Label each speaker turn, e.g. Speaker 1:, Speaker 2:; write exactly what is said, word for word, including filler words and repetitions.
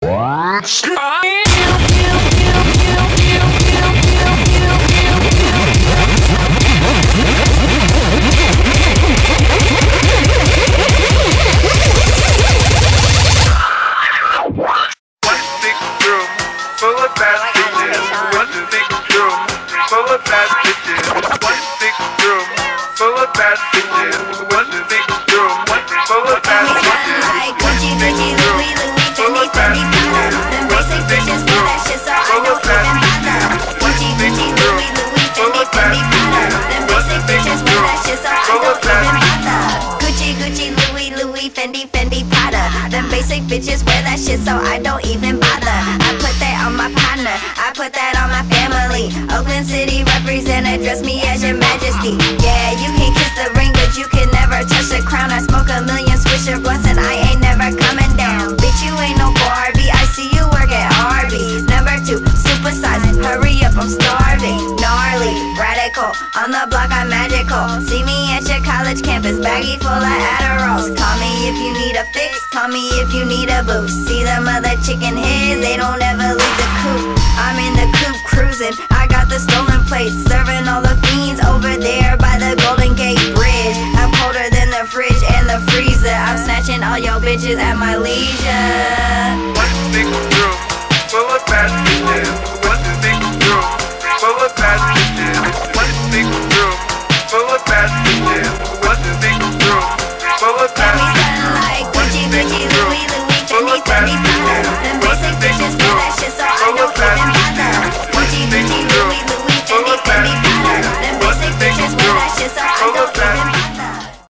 Speaker 1: Fendi, Fendi, Prada. Them basic bitches wear that shit, so I don't even bother. I put that on my partner, I put that on my family. Oakland City represent, address me as your majesty. Yeah, you can kiss the ring, but you can never touch the crown. I smoke a million Swisher blunts and I ain't never coming down. Bitch, you ain't no Barbie, I see you work at Arby's. Number two, supersize, hurry up, I'm starving. Gnarly, radical, on the block I'm magical. See me at your college campus, baggy full of Adderalls. Call me if you need a fix, call me if you need a boost. See them other chicken heads, they don't ever leave the coop. I'm in the coop cruising, I got the stolen plates, serving all the fiends over there by the Golden Gate Bridge. I'm colder than the fridge and the freezer, I'm snatching all your bitches at my leisure.
Speaker 2: One big room, full of bad bitches. One big room, full of bad bitches. One big room, full of bad bitches. One big room, full of bad bitches.